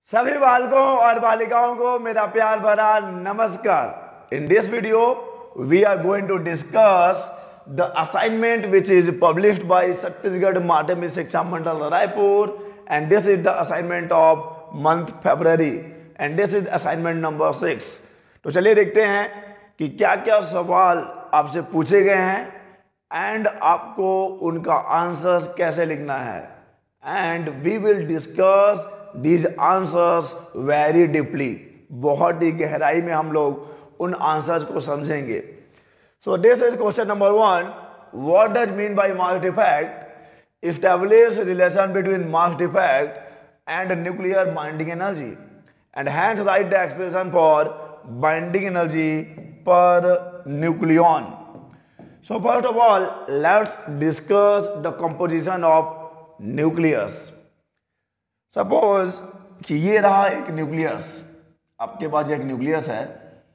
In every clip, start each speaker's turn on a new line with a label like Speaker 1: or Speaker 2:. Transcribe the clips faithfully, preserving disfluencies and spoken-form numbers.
Speaker 1: सभी बालकों और बालिकाओं को मेरा प्यार भरा नमस्कार। In this video we are going to discuss the assignment which is published by Chhattisgarh Madhyamik Shiksha Mandal Raipur and this is the assignment of month February and this is assignment number six. तो चलिए देखते हैं कि क्या क्या सवाल आपसे पूछे गए हैं एंड आपको उनका आंसर्स कैसे लिखना है and we will discuss These answers very deeply, बहुत ही गहराई में हम लोग उन आंसर्स को समझेंगे। So this is question number one. What does mean by mass defect? Establish relation between mass defect and nuclear binding energy, and hence write the expression for binding energy per nucleon. So first of all, let's discuss the composition of nucleus. Suppose कि ये रहा एक nucleus, आपके पास एक nucleus है।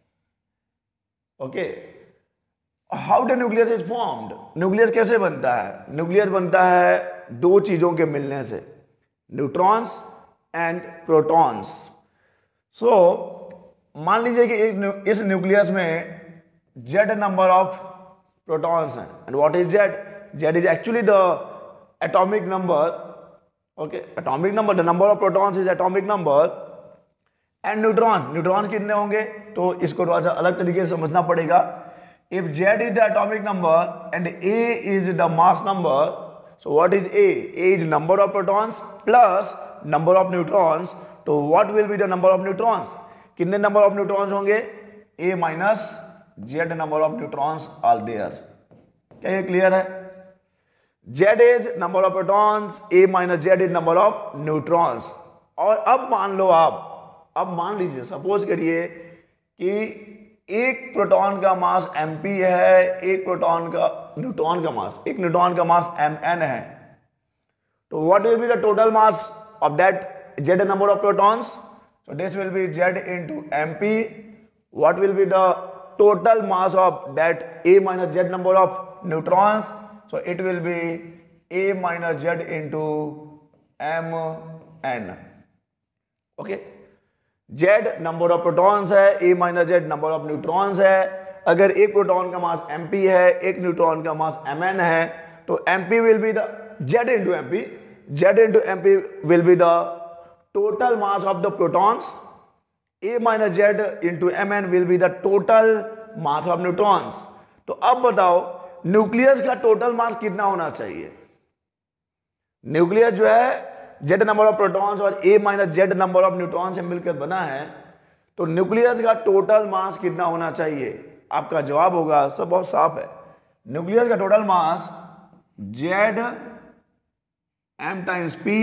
Speaker 1: Okay, how the nucleus is formed? Nucleus कैसे बनता है? न्यूक्लियस बनता है दो चीजों के मिलने से, न्यूट्रॉन्स एंड प्रोटॉन्स। सो मान लीजिए कि एक इस न्यूक्लियस में जेड नंबर ऑफ प्रोटॉन्स हैं and what is Z? Z is actually the atomic number. Okay, atomic number, the number of protons is atomic number and neutrons, neutrons कितने होंगे? तो इसको थोड़ा सा अलग तरीके से समझना पड़ेगा। If Z is the atomic number and A is the mass number, so what is A? A is number of protons plus number of neutrons. तो what will be the number of neutrons? कितने number of neutrons होंगे? A minus Z number of neutrons are there. क्या ये clear है? Z is number of protons, A minus Z is number of neutrons। और अब मान लो आप, अब मान लीजिए, सपोज करिए कि एक प्रोटॉन का मास mp है, एक प्रोटॉन का न्यूट्रॉन का मास, एक न्यूट्रॉन का मास mn है। तो what will be the total mass of that Z number of protons? So this will be Z into mp। What will be the total mass of that A minus Z number of neutrons? So it will be A minus Z into Mn. Okay. Z number of protons है, A minus Z number of neutrons है। अगर एक proton का मास mp है, एक neutron का मास mn है, तो mp will be the Z into mp, Z into mp will be the total mass of the protons, A minus Z into mn will be the total mass of neutrons। तो अब बताओ nucleus का total मास कितना होना चाहिए? Nucleus जो है Z number of protons और A minus Z number of neutron से मिलकर बना है, तो न्यूक्लियस का टोटल मास कितना होना चाहिए? आपका जवाब होगा, सब बहुत साफ है, न्यूक्लियस का total mass Z M times P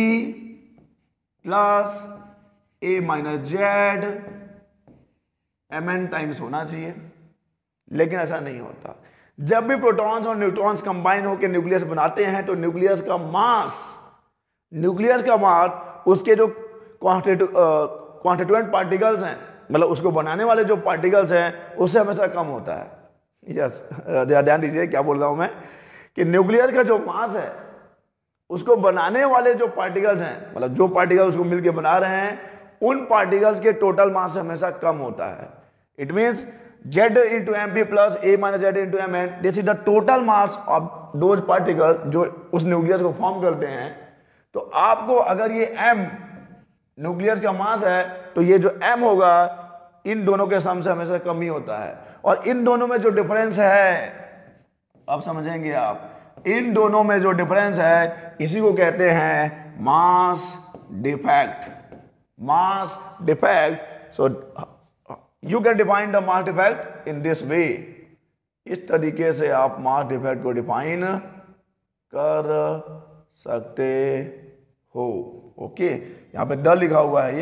Speaker 1: plus A minus Z M N times होना चाहिए। लेकिन ऐसा नहीं होता। जब भी प्रोटॉन्स और न्यूट्रॉन्स कंबाइन होकर न्यूक्लियस बनाते हैं तो न्यूक्लियस का मास, न्यूक्लियस का मास उसके जो कॉन्स्टिट्यूएंट पार्टिकल्स हैं, मतलब उसको बनाने वाले जो पार्टिकल्स हैं, उससे हमेशा कम होता है। यस, ध्यान दीजिए क्या बोल रहा हूं मैं, कि न्यूक्लियस का जो मास है उसको बनाने वाले जो पार्टिकल्स हैं, मतलब जो पार्टिकल्स उसको मिलकर बना रहे हैं, उन पार्टिकल्स के टोटल मास से हमेशा कम होता है। It means Z into mp plus A minus Z into mn, this is the total mass of those particles जो उस न्यूक्लियस को फॉर्म करते हैं। तो आपको अगर ये m न्यूक्लियस का मास है, तो ये जो m होगा इन दोनों के सम से हमेशा कम ही होता है। और इन दोनों में जो डिफरेंस है, अब समझेंगे आप, इन दोनों में जो डिफरेंस है इसी को कहते हैं mass defect. Mass defect. So You can define the mass defect in this way। इस तरीके से आप मास डिफेक्ट को डिफाइन कर सकते हो। ओके, यहां पे द लिखा हुआ है ये।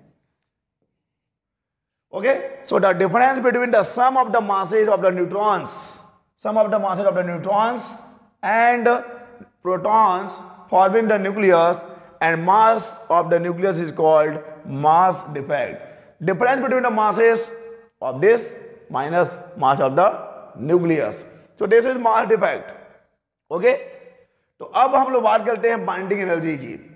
Speaker 1: Okay, so the difference between the sum of the masses of the neutrons, sum of the masses of the neutrons and protons forming the nucleus and mass of the nucleus is called mass defect। Difference between the masses of this minus mass of the nucleus. So this is mass defect. Okay? तो अब हम लोग बात करते हैं binding energy की।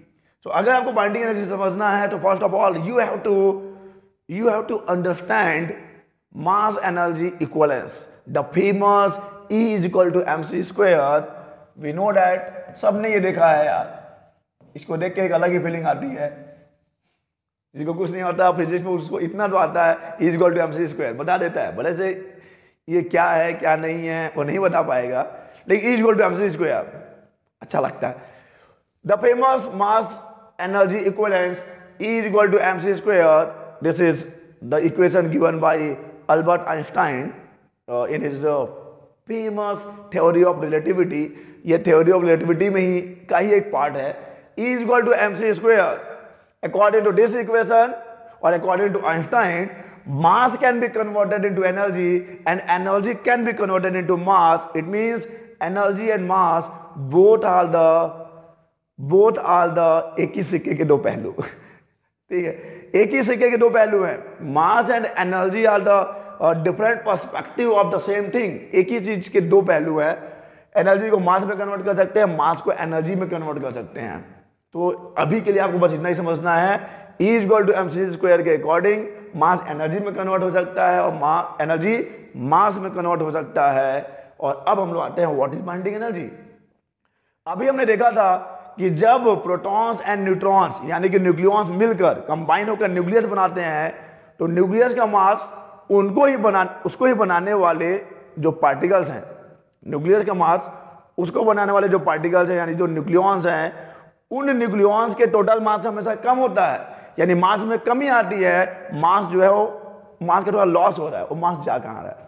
Speaker 1: तो अगर आपको बाइंडिंग एनर्जी समझना है तो first of all you have to you have to understand mass energy equivalence, the famous E is equal to M C square. We know that, सबने ये देखा है यार, इसको देख के एक अलग ही फीलिंग आती है। जिसको कुछ नहीं होता फिजिक्स में उसको इतना तो आता है E is equal to M C square, बता देता है, बड़े से ये क्या है क्या नहीं है वो नहीं बता पाएगा, लेकिन E is equal to M C square अच्छा लगता है। The famous mass energy equivalence E is equal to mc square. This is the equation given by Albert Einstein uh, in his uh, famous theory of relativity. ये theory of relativity में ही का ही एक part है। E is equal to mc square. According to this equation or according to Einstein, mass can be converted into energy and energy can be converted into mass. It means energy and mass both are the both are the एक ही सिक्के के दो पहलू। ठीक है, एक ही सिक्के के दो पहलू हैं। Mass and energy are the different perspective of the same thing. एक ही चीज के दो पहलू हैं। एनर्जी को मास में कन्वर्ट कर सकते हैं, मास को एनर्जी में कन्वर्ट कर सकते हैं। तो अभी के लिए आपको बस इतना ही समझना है, E is equal to M C square के अकॉर्डिंग मास एनर्जी में कन्वर्ट हो सकता है और एनर्जी मास में कन्वर्ट हो सकता है। और अब हम लोग आते हैं व्हाट इज बाइंडिंग एनर्जी। अभी हमने देखा था कि जब प्रोटॉन्स एंड न्यूट्रॉन्स यानी कि न्यूक्लियॉन्स मिलकर कंबाइन होकर न्यूक्लियस बनाते हैं तो न्यूक्लियस का मास उनको ही बना उसको ही बनाने वाले जो पार्टिकल्स हैं, न्यूक्लियस का मास उसको बनाने वाले जो पार्टिकल्स हैं यानी जो न्यूक्लियॉन्स हैं, उन न्यूक्लियॉन्स के टोटल मास से हमेशा कम होता है, यानी मास में कमी आती है। मास जो है वो मास का थोड़ा लॉस हो रहा है, वो मास जा कहाँ रहा है।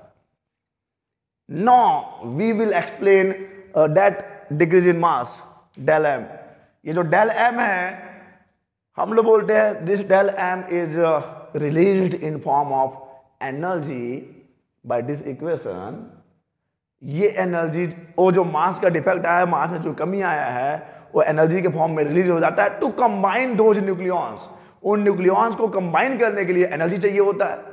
Speaker 1: No we will explain that decrease in mass del M. ये जो डेल एम है हम लोग बोलते हैं this del M is released in form of energy by this equation. ये एनर्जी वो जो मास का डिफेक्ट आया है, मास में जो कमी आया है, वो एनर्जी के फॉर्म में रिलीज हो जाता है टू कंबाइन दोज न्यूक्लियॉन्स। उन न्यूक्लियॉन्स को कंबाइन करने के लिए एनर्जी चाहिए होता है,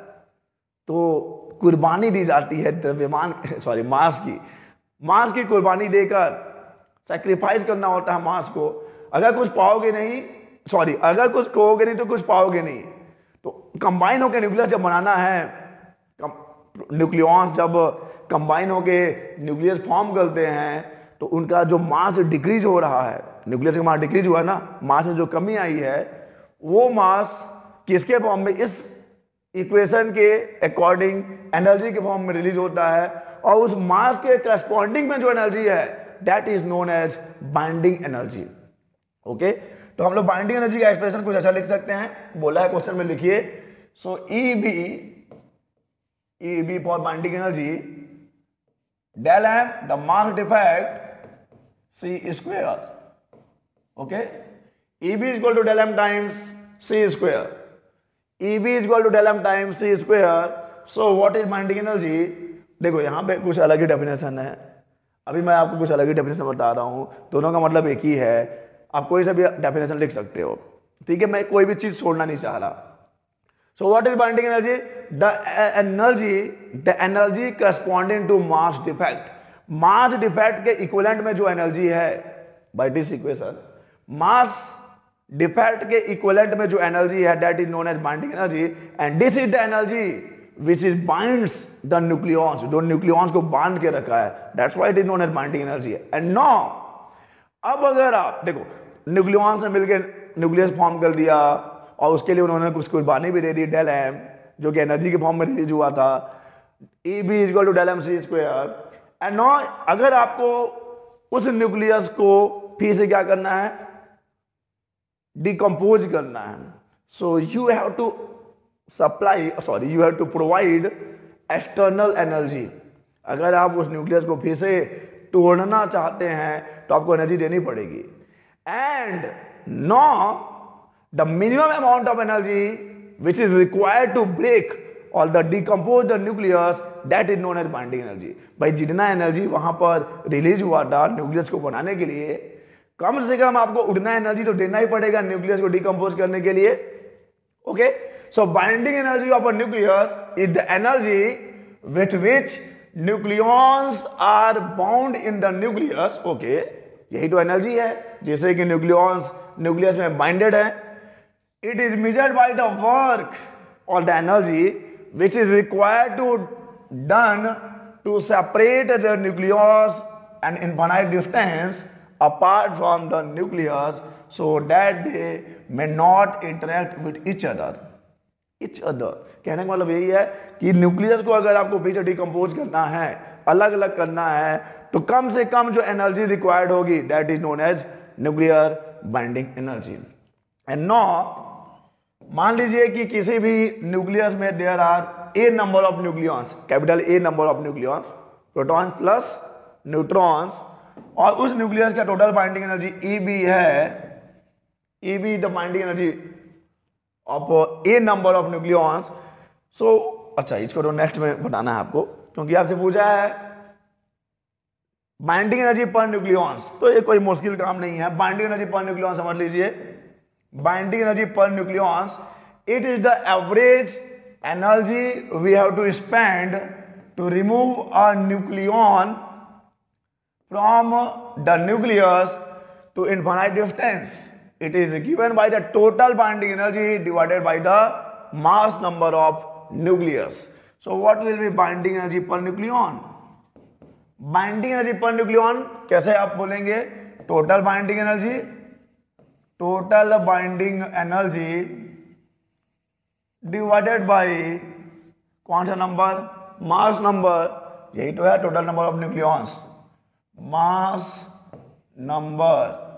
Speaker 1: तो कुर्बानी दी जाती है द्रव्यमान सॉरी मास की मास की कुर्बानी देकर सैक्रिफाइस करना होता है मास को। अगर कुछ पाओगे नहीं सॉरी अगर कुछ खोओगे नहीं तो कुछ पाओगे नहीं। तो कंबाइन होकर न्यूक्लियस जब बनाना है, न्यूक्लियॉन्स जब कंबाइन होकर न्यूक्लियस फॉर्म करते हैं तो उनका जो मास डिक्रीज हो रहा है, न्यूक्लियस का मास डिक्रीज हुआ ना, मास में जो कमी आई है वो मास किसके फॉर्म में, इस इक्वेशन के अकॉर्डिंग एनर्जी के फॉर्म में रिलीज होता है। और उस मास के करस्पॉन्डिंग में जो एनर्जी है that is known as binding energy. Okay, तो हम लोग बाइंडिंग एनर्जी का एक्सप्रेशन कुछ ऐसा लिख सकते हैं, बोला है क्वेश्चन में लिखिए। So E B E B for binding energy del M the mass defect C square. Okay, E B is equal to del M times C square. E B is equal to del M times C square. So what is binding energy. देखो यहाँ पे कुछ अलग ही definition है, अभी मैं आपको कुछ अलग ही डेफिनेशन बता रहा हूँ, दोनों का मतलब एक ही है। आप कोई सा भी डेफिनेशन लिख सकते हो, ठीक है, मैं कोई भी चीज छोड़ना नहीं चाह रहा। So what is binding energy, the energy the energy corresponding to mass defect. Mass defect के इक्विवेलेंट में जो एनर्जी है by this equation, mass defect के इक्विवेलेंट में जो एनर्जी है that is known as binding energy. And this is the energy which is binds the nucleons, जो nucleons को बांध के रखा है, that's why it is known as binding energy. And no अब अगर आप देखो न्यूक्लियॉन्स ने मिलकर न्यूक्लियस फॉर्म कर दिया और उसके लिए उन्होंने कुछ कुर्बानी भी दे दी, डेल एम, जो कि एनर्जी के फॉर्म में रिलीज हुआ था, E B is equal to del M C square. And no अगर आपको उस न्यूक्लियस को फिर से क्या करना है, डिकम्पोज करना है, so you have to supply sorry you have to provide external energy. अगर आप उस न्यूक्लियस को फिर से तोड़ना चाहते हैं तो आपको एनर्जी देनी पड़ेगी। And no the minimum amount of energy which is required to break or the decompose the nucleus that is known as binding energy. भाई जितना एनर्जी वहां पर रिलीज हुआ था न्यूक्लियस को बनाने के लिए, कम से कम आपको उतना एनर्जी तो देना ही पड़ेगा न्यूक्लियस को डिकम्पोज करने के लिए। Okay, so binding energy of a nucleus is the energy with which nucleons are bound in the nucleus. Okay, यही तो एनर्जी है, जैसे कि न्यूक्लियॉन्स न्यूक्लियस में बाइंडेड है. It is measured by the work or the energy which is required to done to separate the nucleus and infinite distance apart from the nucleus so that they may not interact with each other. each other कहने का मतलब यही है कि nucleus को अगर आपको पीछे डिकम्पोज करना है, अलग अलग करना है, तो कम से कम जो एनर्जी रिक्वायर्ड होगी that is known as nuclear binding energy. And no मान लीजिए कि किसी भी न्यूक्लियस में there are A number of nucleons, capital A number of nucleons, proton plus neutrons, और उस न्यूक्लियस का total binding energy E B है. E B the binding energy of A number of nucleons. So अच्छा, इसको तो next में बताना है आपको, क्योंकि आपसे पूछा है बाइंडिंग एनर्जी पर न्यूक्लियॉन्स, तो ये कोई मुश्किल काम नहीं है. बाइंडिंग एनर्जी पर न्यूक्लियॉन्स समझ लीजिए. Binding energy per nucleons, it is the average energy we have to spend to remove a nucleon from the nucleus to infinite distance. It is given by the total binding energy divided by the mass number of nucleus. So what will be binding energy per nucleon? Binding energy per nucleon कैसे आप बोलेंगे? Total binding energy, total binding energy divided by कौन सा number? mass number. यही तो है total number of nucleons. mass number.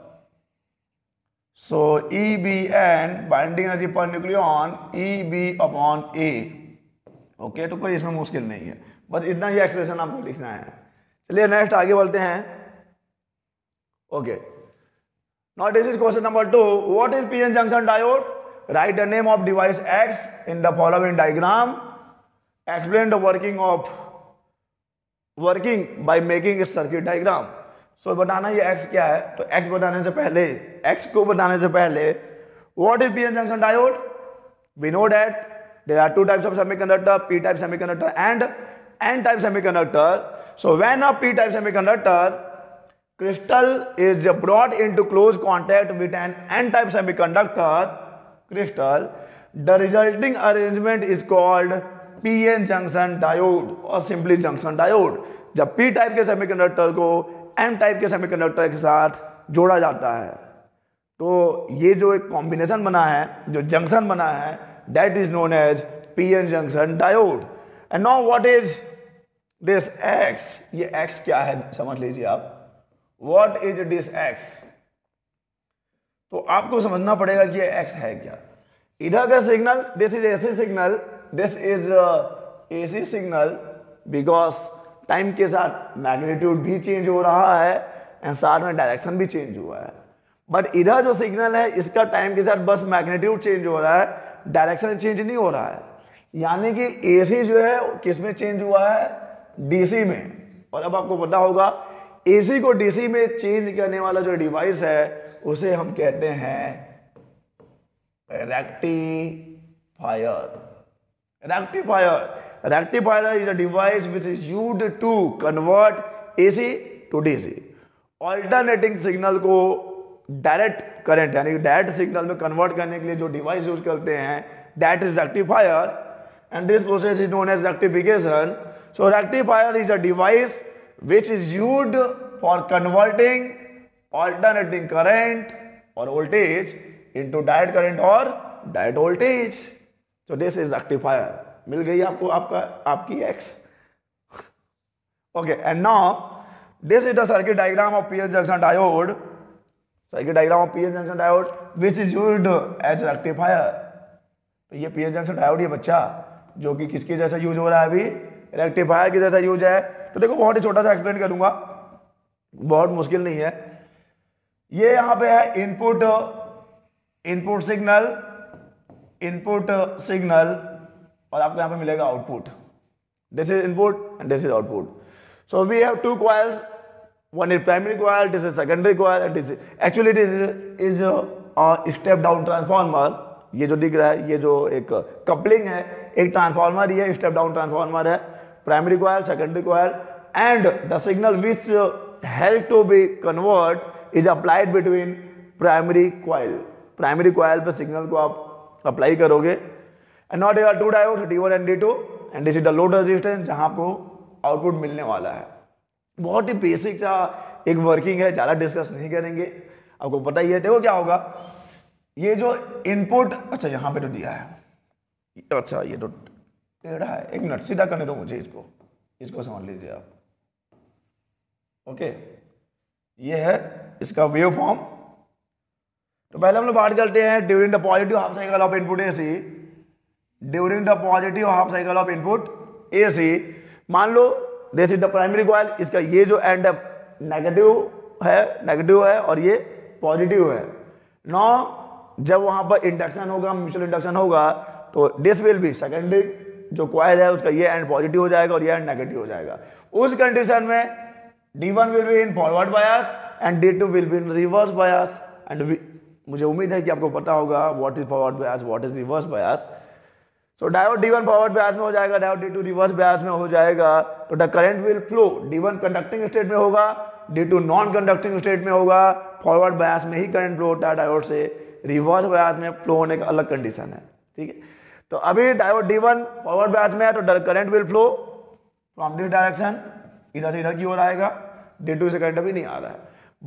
Speaker 1: So E B N binding energy per nucleon E B upon A. Okay, तो कोई इसमें मुश्किल नहीं है, बस इतना ही एक्सप्रेशन आपको लिखना है. चलिए नेक्स्ट आगे बढ़ते हैं. Okay, now this is question number two. What is PN junction diode? Write the name of device X in the following diagram. Explain the working of working by making it circuit diagram. So बताना ये x क्या है. तो x बताने से पहले x को बताने से पहले what is PN junction diode? We know that there are two types of semiconductor, p type semiconductor and n type semiconductor. So when a p type semiconductor crystal is brought into close contact with an n type semiconductor crystal, the resulting arrangement is called PN junction diode or simply junction diode. जब P type के semiconductor को N type के semiconductor के साथ जोड़ा जाता है, तो ये जो एक कॉम्बिनेशन बना है, जो जंक्शन बना है, that is known as PN junction diode. And now what is this X? ये एक्स क्या है समझ लीजिए आप. What is this X? तो आपको समझना पड़ेगा कि ये एक्स है क्या. इधर का signal, this is AC signal, this is AC signal, because time के साथ मैग्नीट्यूड भी चेंज हो रहा है एंड साथ में डायरेक्शन भी चेंज हुआ है. बट इधर जो सिग्नल है इसका टाइम के साथ बस मैग्नीट्यूड चेंज हो रहा है, डायरेक्शन चेंज नहीं हो रहा है. यानी कि एसी जो है किस में चेंज हुआ है? डीसी में. और अब आपको पता होगा एसी को डीसी में चेंज करने वाला जो डिवाइस है उसे हम कहते हैं rectifier. Rectifier. Rectifier is a device which is used to convert A C to D C. Alternating signal को डायरेक्ट करंट यानी डायरेक्ट सिग्नल में कन्वर्ट करने के लिए जो डिवाइस यूज करते हैं that is rectifier. And this process is known as rectification. So rectifier is a device which is used for converting alternating current or voltage into direct current or direct voltage. So this is rectifier. मिल गई आपको आपका आपकी x. Okay, and now this is the circuit diagram of P N junction diode. Circuit diagram of P N junction diode which is used as rectifier. तो ये P N junction diode ये बच्चा जो कि किसके जैसा यूज हो रहा है अभी, रेक्टिफायर के जैसा यूज है. तो देखो बहुत ही छोटा सा एक्सप्लेन करूंगा, बहुत मुश्किल नहीं है. ये यहां पे है input input signal input signal और आपको यहां पे मिलेगा output. This is input and this is output. So we have two coils, one is primary coil, this is secondary coil and this actually this is a step down transformer. ये जो दिख रहा है ये जो एक कपलिंग है, एक ट्रांसफार्मर, ये स्टेप डाउन ट्रांसफार्मर है. primary coil, secondary coil, and the signal which uh, has to be convert is applied between primary coil, primary coil पे सिग्नल को आप अप्लाई करोगे। And not there are two diodes, D one and D two, and this is the load resistance जहां आपको output मिलने वाला है। बहुत ही बेसिक सा एक वर्किंग है, ज़्यादा डिस्कस नहीं करेंगे, आपको पता ही है। देखो क्या होगा, ये जो इनपुट, अच्छा यहाँ पे तो दिया है, अच्छा ये तो टेढ़ा है, एक मिनट सीधा करने दो मुझे इसको, इसको समझ लीजिए आप। ओके, ये है इसका वेव फॉर्म। तो पहले हम लोग बात करते हैं during the positive half cycle of input AC, during the positive half cycle of input AC. मान लो this is the primary coil, इसका ये जो एंड नेगेटिव है, नेगेटिव है और ये पॉजिटिव है। नाउ जब वहां पर इंडक्शन होगा, म्यूचुअल इंडक्शन होगा, तो दिस विल बी सेकेंडरी जो कॉइल है उसका ये एंड पॉजिटिव हो जाएगा और ये एंड नेगेटिव हो जाएगा। उस कंडीशन में D one will be in forward bias and D two will be in reverse bias. And मुझे उम्मीद है कि आपको पता होगा what is forward bias, what is reverse bias. So diode D one forward bias में हो जाएगा, diode D two reverse bias में हो जाएगा। तो the current will flow, D one conducting state में होगा, D two non conducting state में होगा। फॉरवर्ड बायस में ही करंट फ्लो होता है डायोड से, रिवर्स बायस में फ्लो होने का अलग कंडीशन है, ठीक है। तो अभी diode D one forward bias में है तो current will flow from this direction, इधर से इधर की ओर आएगा, डी टू से करंट अभी नहीं आ रहा है।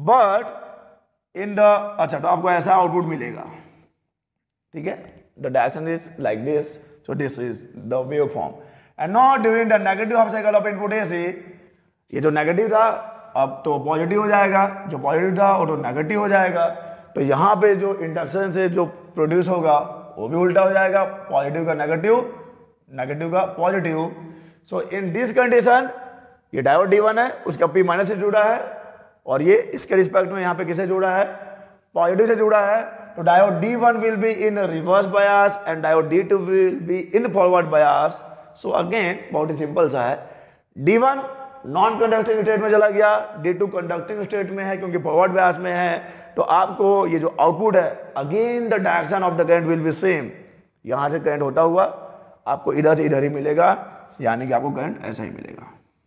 Speaker 1: बट इन द, अच्छा तो आपको ऐसा आउटपुट मिलेगा, ठीक है। The direction is like this, so this is the wave form. And not during the negative half cycle of input AC, ये जो नेगेटिव था अब तो पॉजिटिव हो जाएगा, जो पॉजिटिव था वो तो नेगेटिव हो जाएगा। तो यहाँ पे जो इंडक्शन से जो प्रोड्यूस होगा वो भी उल्टा हो जाएगा, पॉजिटिव का नेगेटिव, नेगेटिव का positive. So in this condition ये डायोड डी वन है, उसका पी माइनस से जुड़ा है और ये इसके रिस्पेक्ट में यहाँ पे किसे जुड़ा है, पॉजिटिव से जुड़ा है। तो diode D one will be in reverse bias and diode D two will be in forward bias. So again बहुत ही सिंपल सा है, D one non conducting state में चला गया, डी टू कंडक्टिंग स्टेट में है क्योंकि फॉरवर्ड बायस में है। तो आपको ये जो आउटपुट है again the direction of the current will be same, यहां से करंट होता हुआ आपको इधर से इधर ही मिलेगा, यानी कि आपको करंट ऐसा ही मिलेगा।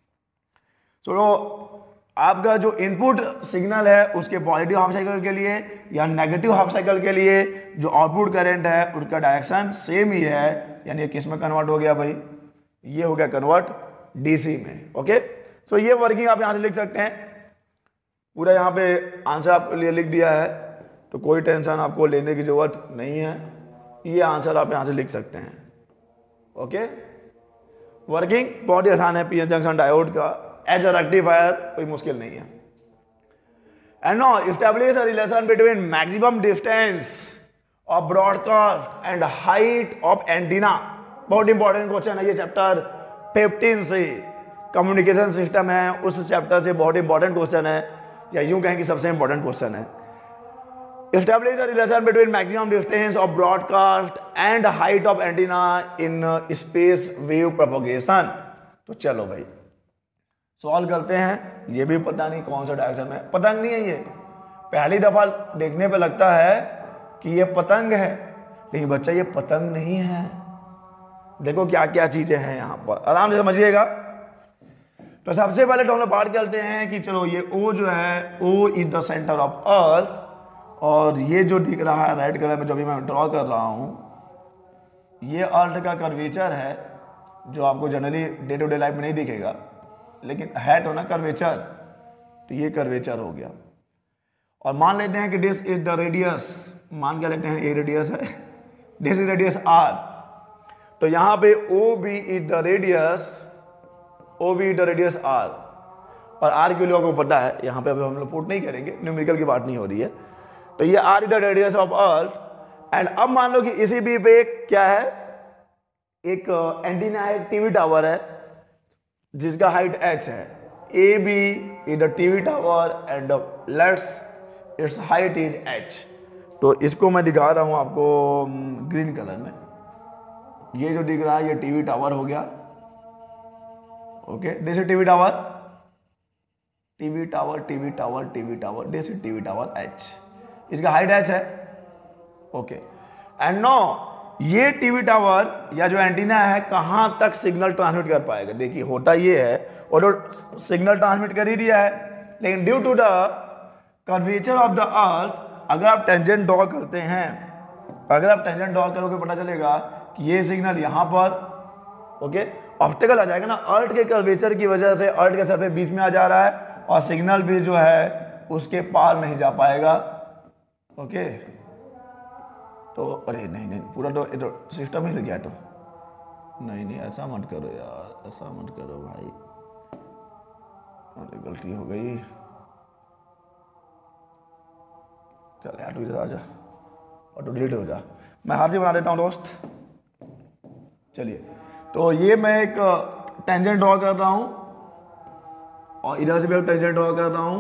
Speaker 1: सो so, आपका जो इनपुट सिग्नल है उसके पॉजिटिव हाफ साइकिल के लिए या नेगेटिव हाफ साइकिल के लिए जो आउटपुट करंट है उसका डायरेक्शन सेम ही है, यानी किस में कन्वर्ट हो गया भाई, ये हो गया कन्वर्ट डीसी में। ओके, सो ये वर्किंग आप यहां से लिख सकते हैं, पूरा यहाँ पे आंसर आपके लिए लिख दिया है, तो कोई टेंशन आपको लेने की जरूरत नहीं है, ये आंसर आप यहाँ से लिख सकते हैं। ओके, वर्किंग बहुत ही आसान है पीएन जंक्शन डायोड का, एज अ रेक्टिफायर कोई मुश्किल नहीं है। And now establish a relation between maximum distance of broadcast and height of antenna. बहुत इंपॉर्टेंट क्वेश्चन है ये, चैप्टर फिफ्टीन से कम्युनिकेशन सिस्टम है उस चैप्टर से बहुत इंपॉर्टेंट क्वेश्चन है, या यूं कहें कि सबसे इंपॉर्टेंट क्वेश्चन है। Establish a relation between maximum distance of broadcast and height of antenna in space wave propagation. तो चलो भाई सॉल्व करते हैं। ये भी पता नहीं कौन सा डायरेक्शन में, पतंग नहीं है ये, पहली दफा देखने पे लगता है कि ये पतंग है, लेकिन बच्चा ये पतंग नहीं है। देखो क्या क्या चीजें हैं यहाँ पर, आराम से समझिएगा। तो सबसे पहले तो हम लोग बात करते हैं कि चलो ये O जो है, O is the centre of earth, और ये जो दिख रहा है रेड कलर में जो भी मैं ड्रॉ कर रहा हूं, ये अर्थ का कर्वेचर है, जो आपको generally day to day life में नहीं दिखेगा, लेकिन है तो ना कर्वेचर, तो ये कर्वेचर हो गया। और मान लेते हैं कि दिस इज द रेडियस, मान के लेते हैं ये रेडियस है, दिस इज रेडियस R। तो यहाँ पे O B is the radius, O B is the radius R, और R के लिए आपको पता है, यहाँ पे अभी हम लोग पुट नहीं करेंगे, न्यूमेरिकल की बात नहीं हो रही है। तो ये R is the radius of earth. And अब मान लो कि इसी बी पे क्या है, एक एंटीना है, टीवी टावर है जिसका हाइट h है। A B is the TV tower and let's its height is h। तो इसको मैं दिखा रहा हूं आपको ग्रीन कलर में, ये जो दिख रहा है ये टीवी टावर हो गया। Okay, this is TV tower, TV tower, TV tower, TV tower, this is TV tower h, इसका हाइट h है। ओके, एंड नो ये टीवी टावर या जो एंटीना है कहां तक सिग्नल ट्रांसमिट कर पाएगा। देखिए होता ये है, और सिग्नल ट्रांसमिट कर ही दिया है, लेकिन due to the curvature of the earth अगर आप टेंजेंट ड्रॉ करते हैं, अगर आप टेंजेंट ड्रॉ करोगे पता चलेगा कि ये सिग्नल यहाँ पर ओके ऑब्स्टेकल आ जाएगा ना, अर्थ के कर्वेचर की वजह से अर्थ के सरफेस बीच में आ जा रहा है और सिग्नल भी जो है उसके पार नहीं जा पाएगा। ओके तो अरे नहीं नहीं पूरा तो, तो सिस्टम ही लग गया। तो नहीं नहीं ऐसा मत करो यार, ऐसा मत करो भाई, अरे गलती हो गई। चल यार तू इधर आ जा और तो डिलीट हो जा, मैं हार से बना देता हूँ दोस्त। चलिए तो ये मैं एक टेंजेंट ड्रॉ कर रहा हूँ और इधर से भी एक टेंजेंट ड्रॉ कर रहा हूँ।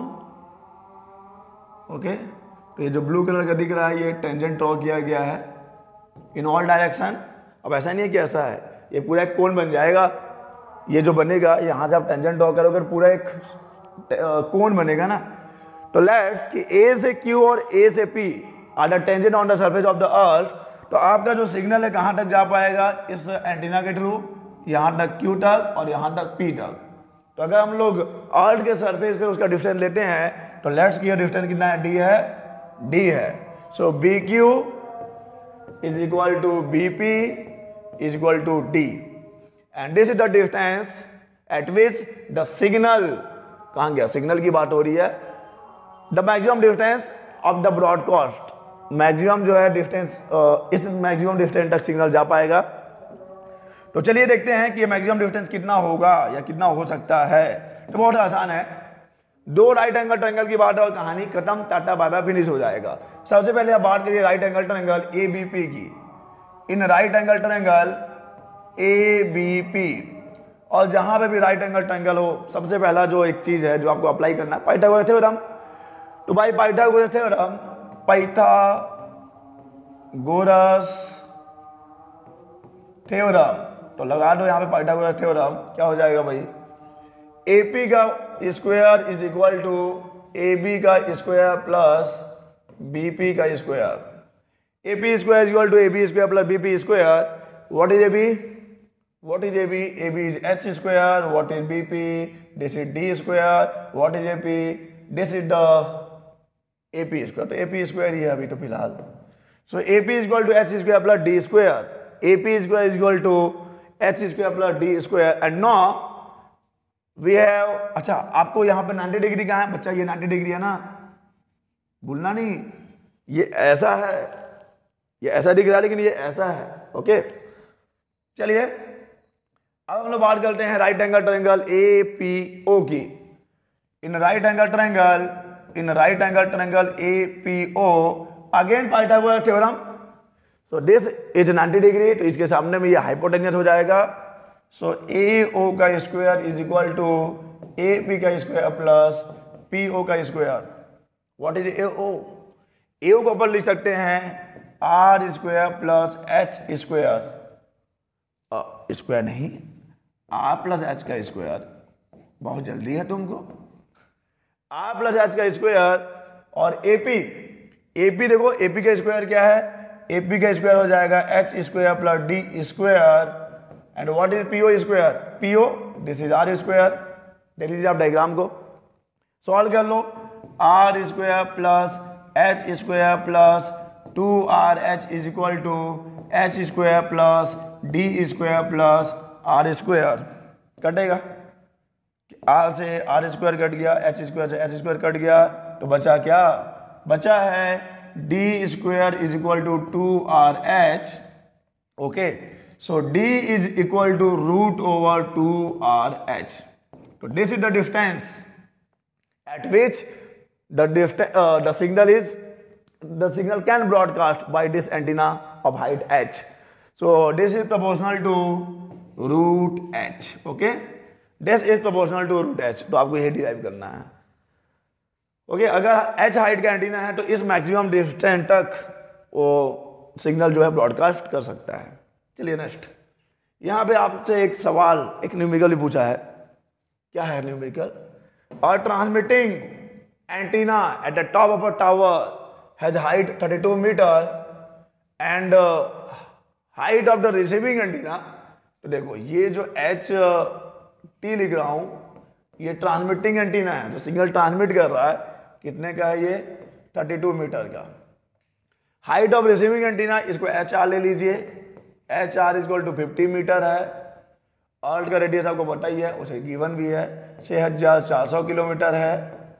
Speaker 1: ओके तो ये जो ब्लू कलर का दिख रहा है ये टेंजेंट ड्रॉ किया गया है इन ऑल डायरेक्शन। अब ऐसा नहीं है कि ऐसा है, ये पूरा एक कोन बन जाएगा। ये जो बनेगा यहाँ से आप टेंजेंट ड्रॉ करोगे पूरा एक कोन बनेगा ना। तो लेट्स कि ए से क्यू और ए से P R the tangent on the surface of the earth. तो आपका जो सिग्नल है कहाँ तक जा पाएगा इस एंटीना के थ्रू, यहाँ तक क्यू तक और यहाँ तक पी तक। तो अगर हम लोग अर्थ के सरफेस पे उसका डिस्टेंस लेते हैं तो लेट्स कि डिस्टेंस कितना है, डी है, डी है। So B Q is equal to B P is equal to D and this is the distance at which the signal, कहाँ गया सिग्नल की बात हो रही है, the maximum distance of the broadcast, maximum जो है डिस्टेंस, इस मैक्सिमम डिस्टेंस तक सिग्नल जा पाएगा। तो चलिए देखते हैं कि ये मैक्सिमम डिस्टेंस कितना होगा या कितना हो सकता है। तो बहुत आसान है, दो राइट एंगल ट्रायंगल की बात है और कहानी खत्म, टाटा बाय बाय, फिनिश हो जाएगा। सबसे पहले आप बात करिए right angle triangle A B P की। In right angle triangle A B P और जहां पे भी राइट एंगल ट्रायंगल हो, सबसे पहला जो एक चीज है जो आपको अप्लाई करना है पाइथागोरस थ्योरम। तो भाई पाइथागोरस थ्योरम, पाइथागोरस थ्योरम, तो लगा दो यहाँ पे पाइथागोरस थ्योरम। क्या हो जाएगा भाई, ए पी का square is equal to A B का स्क्वायर प्लस बी पी का square. A P square is equal to A B square plus B P square. What is A B, what is A B, A B is H square, what is B P, this is D square, what is A P, this is the A P square. तो A P square ही है अभी तो फिलहाल। So A P is equal to H square plus D square, A P square is equal to H square plus D square and now we have, अच्छा आपको यहाँ पे नाइन्टी डिग्री कहाँ है बच्चा, ये नाइन्टी डिग्री है ना, भूलना नहीं, ये ऐसा है, ये ऐसा दिख रहा है लेकिन ये ऐसा है। ओके चलिए अब हम लोग बात करते हैं right angle triangle A P O की। In right angle triangle, in right angle triangle A P O again Pythagoras theorem. So this is ninety degree, तो इसके सामने में ये हाइपोटेन्यूस हो जाएगा। सो ए ओ का square is equal to A P का स्क्वायर प्लस पी ओ का square. What is A O, A O को अपन लिख सकते हैं R square plus H square, square नहीं आर प्लस एच का स्क्वायर, बहुत जल्दी है तुमको, आर प्लस एच का स्क्वायर और ए पी, ए पी देखो ए पी का स्क्वायर क्या है, ए पी का स्क्वायर हो जाएगा H square plus D square and what is PO square, PO this is R square. देख लीजिए आप डायग्राम को सॉल्व कर लो, R square plus H square plus two R H is equal to H square plus D square plus R square. कटेगा, R से R square cut गया, H square से एच स्क्वायर कट गया, तो बचा क्या, बचा है D square is equal to two R H. Okay so D is equal to root over two R H. तो this is the distance at which the the signal is the signal can broadcast by this antenna of height h. So this is proportional to root h. Okay, this is proportional to root h. तो आपको ये derive करना है। Okay okay, अगर h height का antenna है तो इस मैक्सिमम डिस्टेंस तक वो सिग्नल जो है ब्रॉडकास्ट कर सकता है। चलिए नेक्स्ट, यहाँ पे आपसे एक सवाल, एक न्यूमेरिकल पूछा है। क्या है न्यूमेरिकल? और transmitting antenna at the top of a tower has height thirty two metre and height of the receiving antenna. तो देखो ये जो एच टी लिख रहा हूं ये ट्रांसमिटिंग एंटीना है, जो सिग्नल ट्रांसमिट कर रहा है, कितने का है ये? थर्टी टू मीटर का। हाइट ऑफ रिसीविंग एंटीना, इसको एच आर ले लीजिए, H R equal to fifty metre है। अर्थ का रेडियस आपको पता ही है, उसे गिवन भी है, छः हजार चार सौ किलोमीटर है,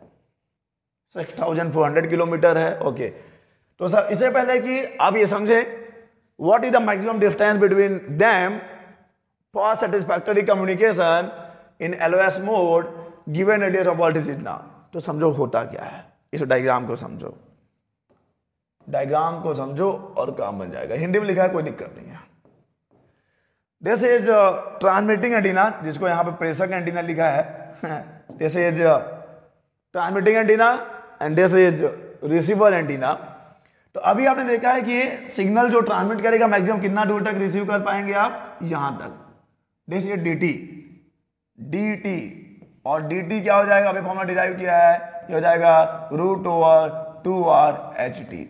Speaker 1: six thousand four hundred kilometre है। ओके, तो सर इससे पहले कि आप ये समझें what is the maximum distance between them for satisfactory communication in LOS mode given radius of earth is इतना, तो समझो होता क्या है। इस डायग्राम को समझो, डायग्राम को समझो और काम बन जाएगा। हिंदी में लिखा है, कोई दिक्कत नहीं है। दिस इज ट्रांसमिटिंग एंटीना, जिसको यहाँ पे प्रेषक एंटीना लिखा है। This is transmitting antenna and this is receiver antenna. तो अभी आपने देखा है कि ये सिग्नल जो ट्रांसमिट करेगा मैक्सिमम कितना दूर तक रिसीव कर पाएंगे आप, यहां तक। This is D T, D T, और डी टी क्या हो जाएगा, अभी फॉर्मूला डिराइव किया है, ये हो जाएगा root over two R H T.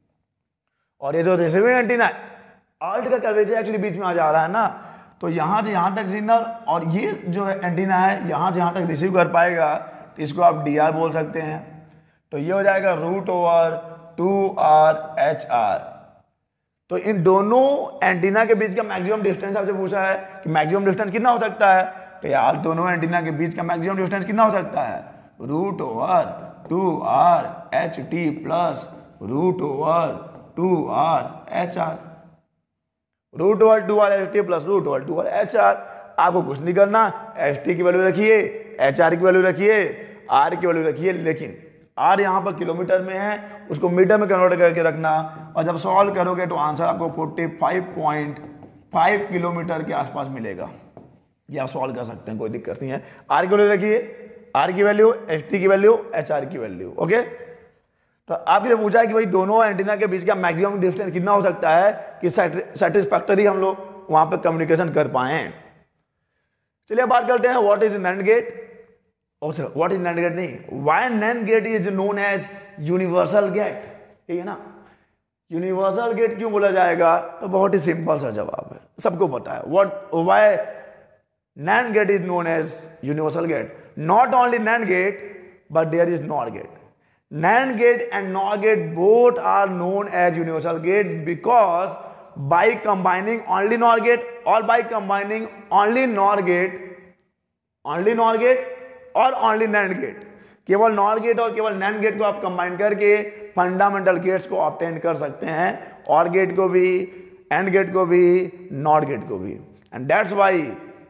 Speaker 1: और ये जो रिसीविंग एंटीना है, अर्थ का कर्वेचर एक्चुअली बीच में आ जा रहा है ना, तो यहां से यहां तक सिग्नल, और ये जो एंटीना है यहां से यहां तक रिसीव कर पाएगा, तो इसको आप डी आर बोल सकते हैं। तो ये हो जाएगा root over two R H R. तो इन दोनों एंटीना के बीच का मैक्सिमम डिस्टेंस आपसे पूछा है कि मैक्सिमम डिस्टेंस कितना हो सकता है, तो यार दोनों एंटीना के बीच का मैक्सिमम डिस्टेंस कितना हो सकता है, root over two R H T plus root over two R H R. Root over two R H T plus root over two R H R. आपको कुछ नहीं करना, एच टी की वैल्यू रखिए, एच आर की value रखिए, R की value रखिए, लेकिन आर यहाँ पर किलोमीटर में है, उसको मीटर में कन्वर्ट करके रखना, और जब सॉल्व करोगे तो आंसर आपको पैंतालीस पॉइंट पाँच किलोमीटर के आसपास मिलेगा। ये आप सॉल्व कर सकते हैं, कोई दिक्कत नहीं है। आर की वैल्यू रखिए, आर की वैल्यू, एच टी की वैल्यू, एच आर की वैल्यू। ओके, तो आपसे पूछा है कि भाई दोनों एंटीना के बीच का मैक्सिमम डिस्टेंस कितना हो सकता है कि सेटिस्फैक्टरी हम लोग वहां पे कम्युनिकेशन कर पाए। चलिए बात करते हैं what is NAND gate. What is NAND gate नहीं, why NAND gate is known as universal gate, ठीक है ना। यूनिवर्सल गेट क्यों बोला जाएगा, तो बहुत ही सिंपल सा जवाब है, सबको पता है। What why NAND gate is known as universal gate, not only NAND gate but there is NOR gate. NAND gate and NOR gate both are known as universal gate because by combining only NOR gate or by combining only NOR gate, only NOR gate और only NAND gate, केवल NOR gate और केवल NAND gate को आप combine करके fundamental gets को obtain कर सकते हैं, OR गेट को भी, AND गेट को भी, NOR गेट को भी। And that's why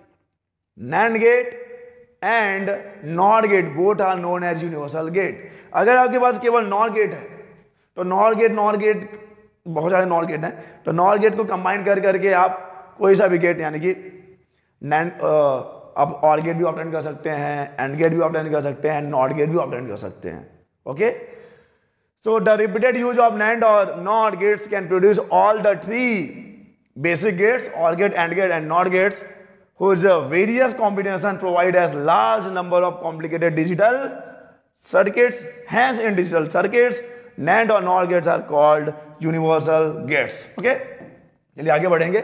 Speaker 1: NAND gate and NOR gate both are known as universal gate। अगर आपके पास केवल नॉर गेट है तो नॉर गेट नॉर गेट बहुत सारे नॉर गेट हैं, तो नॉर गेट को कंबाइन कर करके आप कोई सा भी गेट यानी कि नैंड आप ऑर गेट भी ऑब्टेन कर सकते हैं, एंड गेट भी ऑब्टेन कर सकते हैं, नॉट गेट भी ऑब्टेन कर सकते हैं। Okay, so the repeated use of NAND और not gates can produce all the three basic gates, OR gate, AND gate and NOT gates, whose various combination provide as large number of complicated digital circuits. Hence in digital circuits NAND और NOR gates are called universal gates. Okay, चलिए आगे बढ़ेंगे।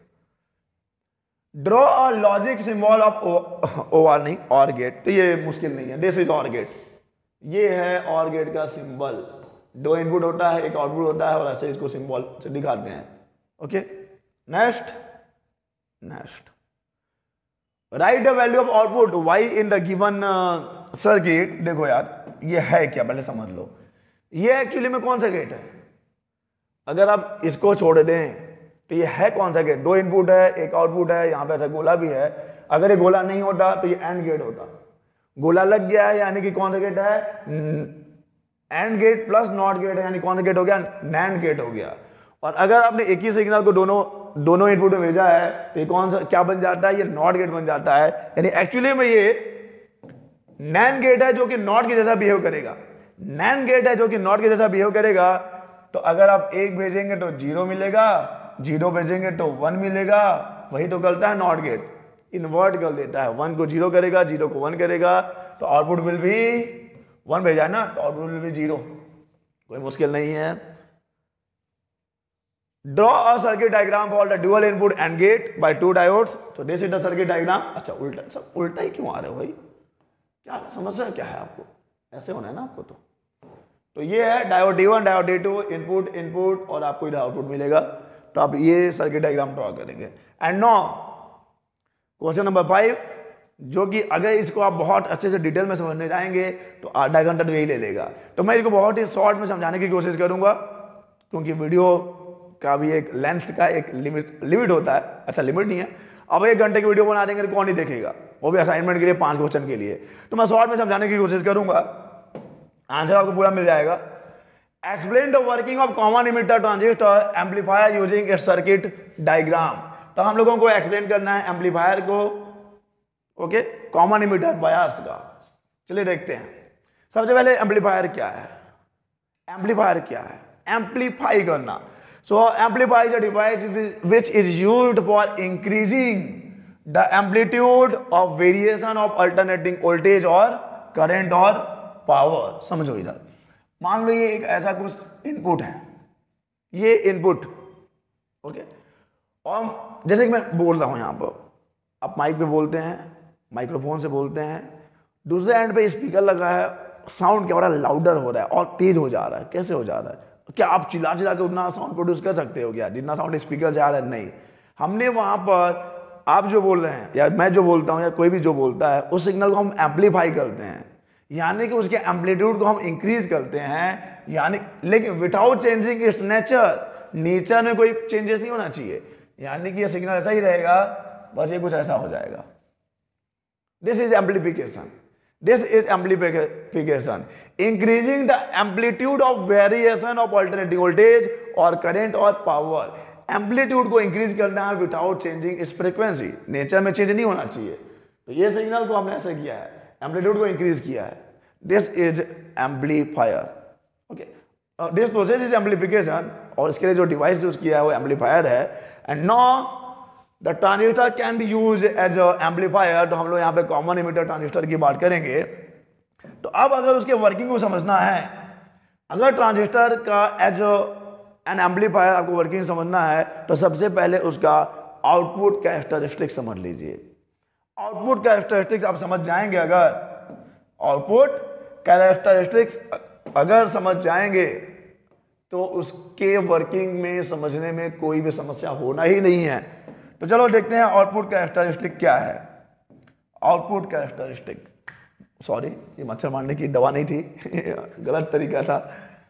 Speaker 1: Draw a logic symbol of O R नहीं OR gate, तो ये मुश्किल नहीं है। This is OR gate, ये है OR gate का सिंबल। दो इनपुट होता है, एक आउटपुट होता है, और ऐसे इसको सिंबल से दिखाते हैं। Okay, next next write the value of output y in the given circuit. देखो यार ये है क्या, पहले समझ लो, ये एक्चुअली में कौन सा गेट है। अगर आप इसको छोड़ दें तो ये है कौन सा गेट, दो इनपुट है, एक आउटपुट है, यहाँ पे ऐसा गोला भी है। अगर ये गोला नहीं होता तो ये एंड गेट होता। गोला लग गया है यानी कि कौन सा गेट है, AND gate plus NOT gate है, यानी कौन सा गेट हो गया, नैंड गेट हो गया। और अगर आपने एक ही सिग्नल को दोनों दोनों इनपुट में भेजा है तो ये कौन सा क्या बन जाता है, ये नॉट गेट बन जाता है। यानी एक्चुअली में ये नैंड गेट है जो कि नॉट के जैसा बिहेव करेगा, नैंड गेट है जो कि नॉट के जैसा बिहेव करेगा। तो अगर आप एक भेजेंगे तो जीरो मिलेगा, जीरो भेजेंगे तो वन मिलेगा, वही तो करता है नॉट गेट, इन्वर्ट कर देता है, वन को जीरो करेगा, जीरो को वन करेगा, तो आउटपुट विल भी वन भेजा है ना, तो आउटपुट विल भी जीरो, कोई मुश्किल नहीं है। Draw a circuit diagram for the dual input AND gate by two diodes. तो this is the circuit diagram. अच्छा उल्टा, सब उल्टा ही क्यों आ रहे हो भाई, क्या समस्या क्या है आपको, ऐसे होना है ना आपको। तो तो ये है diode D one, diode D two, input input और आपको इधर आउटपुट मिलेगा। तो आप ये सर्किट डायग्राम ड्रॉ करेंगे। And now question number five, जो कि अगर इसको आप बहुत अच्छे से डिटेल में समझने जाएंगे तो आधा घंटा तो यही ले लेगा। तो मैं इसको बहुत ही शॉर्ट में समझाने की कोशिश करूंगा, क्योंकि वीडियो का भी एक लेंथ का एक लिमिट लिमिट होता है। अच्छा लिमिट नहीं है, अब एक घंटे की वीडियो बना देंगे तो कौन नहीं देखेगा, वो भी असाइनमेंट के लिए, पांच क्वेश्चन के लिए। तो मैं शॉर्ट में समझाने की कोशिश करूंगा, आंसर आपको पूरा मिल जाएगा। Explain the working of common emitter transistor amplifier using a circuit diagram. तो हम लोगों को एक्सप्लेन करना है एम्पलीफायर को, ओके, कॉमन इमिटर बायस का। चलिए देखते हैं। सबसे पहले एम्पलीफायर क्या है? एम्पलीफायर क्या है? एम्पलीफाई करना। So amplify is a device which is used for increasing the amplitude of variation of alternating voltage और करंट और पावर। समझो इधर, मान लो ये एक ऐसा कुछ इनपुट है, ये इनपुट, ओके, और जैसे कि मैं बोल रहा हूं यहां पर, आप माइक पे बोलते हैं, माइक्रोफोन से बोलते हैं, दूसरे एंड पे स्पीकर लगा है, साउंड क्या हो रहा है, लाउडर हो रहा है और तेज हो जा रहा है। कैसे हो जा रहा है? क्या आप चिल्ला चिल्ला के उतना साउंड प्रोड्यूस कर सकते हो क्या, जितना साउंड स्पीकर से आ रहा है? नहीं। हमने वहां पर आप जो बोल रहे हैं या मैं जो बोलता हूं या कोई भी जो बोलता है, उस सिग्नल को हम एम्पलीफाई करते हैं, यानी कि उसके एम्पलीट्यूड को हम इंक्रीज करते हैं, यानी लेकिन without changing its nature. Nature में कोई चेंजेस नहीं होना चाहिए, यानी कि ये सिग्नल ऐसा ही रहेगा, बस ये कुछ ऐसा हो जाएगा। This is amplification. This is amplification, increasing the amplitude of variation of alternating voltage or current or power. Amplitude को increase करना है without changing its frequency. Nature में चेंज नहीं होना चाहिए। तो ये सिग्नल को हमने ऐसे किया है, एम्पलीट्यूड को इंक्रीज किया है। This is amplifier. Okay. Uh, this process is amplification, और इसके लिए जो डिवाइस यूज किया है वो एम्पलीफायर है। And now the transistor can be use as amplifier. तो हम लोग यहाँ पे कॉमन इमिटर ट्रांजिस्टर की बात करेंगे। तो अब अगर उसके वर्किंग को समझना है, अगर ट्रांजिस्टर का एज एन एम्पलीफायर आपको वर्किंग समझना है, तो सबसे पहले उसका आउटपुट कैरेक्टरिस्टिक समझ लीजिए। आउटपुट कैरेक्टरिस्टिक्स आप समझ जाएंगे, अगर आउटपुट कैरेक्टरिस्टिक्स अगर समझ जाएंगे तो उसके वर्किंग में समझने में कोई भी समस्या होना ही नहीं है। तो चलो देखते हैं आउटपुट कैरेक्टरिस्टिक क्या है। आउटपुट कैरेक्टरिस्टिक, सॉरी ये मच्छर मारने की दवा नहीं थी गलत तरीका था।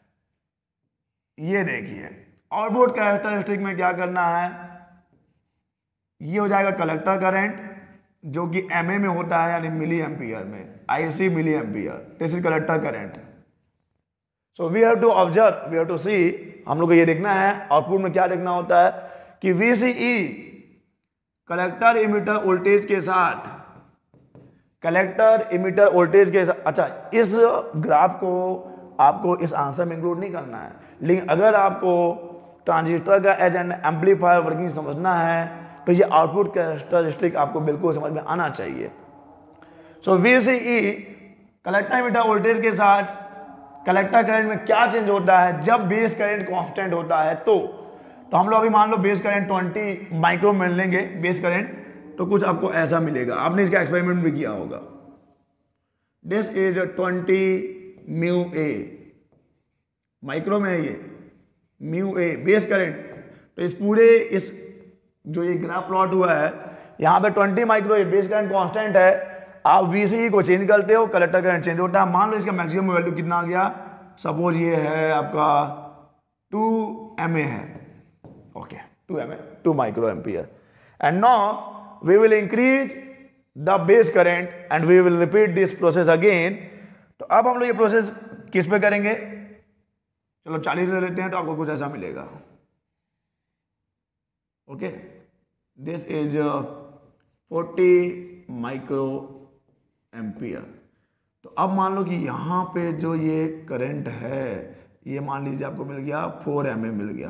Speaker 1: ये देखिए आउटपुट कैरेक्टरिस्टिक में क्या करना है, ये हो जाएगा कलेक्टर करंट, जो कि एमए में होता है, यानी मिली एम्पियर में, IC milli ampere. This is collector current. So we have to observe, we have to see, हम लोग को ये देखना है आउटपुट में क्या देखना होता है कि वीसीई कलेक्टर इमिटर वोल्टेज के साथ, कलेक्टर इमिटर वोल्टेज के साथ। अच्छा, इस ग्राफ को आपको इस आंसर में इंक्लूड नहीं करना है, लेकिन अगर आपको ट्रांजिस्टर का एज एन एम्पलीफायर वर्किंग समझना है तो ये आउटपुट कैरेक्टरिस्टिक आपको बिल्कुल समझ में आना चाहिए। So VCE collector emitter voltage के साथ कलेक्टर करंट में क्या चेंज होता है जब बेस करंट कांस्टेंट होता है। तो तो हम लोग अभी मान लो बेस करंट ट्वेंटी माइक्रो में लेंगे बेस करंट, तो कुछ आपको ऐसा मिलेगा। आपने इसका एक्सपेरिमेंट भी किया होगा। This is twenty mu A, micro में है ये, म्यू ए बेस करंट। तो इस पूरे इस जो ये ग्राफ प्लॉट हुआ है, यहाँ पे ट्वेंटी माइक्रो ये बेस करंट कांस्टेंट है। आप वीसीई को चेंज करते हो, कलेक्टर करंट चेंज होता है। मान लो इसका मैक्सिमम वैल्यू कितना आ गया, सपोज ये है आपका टू एम ए है, okay two m A, two micro ampere. And now we will increase the base current and we will repeat this process again. तो अब हम लोग ये प्रोसेस किस पे करेंगे, चलो चालीस ले लेते हैं, तो आपको कुछ ऐसा मिलेगा। Okay, this is forty micro ampere. तो अब मान लो कि यहाँ पे जो ये करंट है, ये मान लीजिए आपको मिल गया फोर एम ए मिल गया।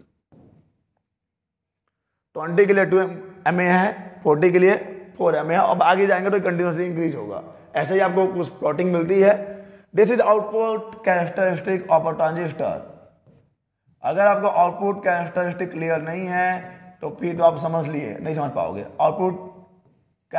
Speaker 1: ट्वेंटी के लिए टू एम ए है, फोर्टी के लिए फोर एम ए है। अब आगे जाएंगे तो कंटिन्यूसली इंक्रीज होगा। ऐसे ही आपको कुछ प्लॉटिंग मिलती है। This is output characteristic of a transistor. अगर आपको आउटपुट कैरेक्टरिस्टिक क्लियर नहीं है तो फिर तो आप समझ लिए नहीं समझ पाओगे। आउटपुट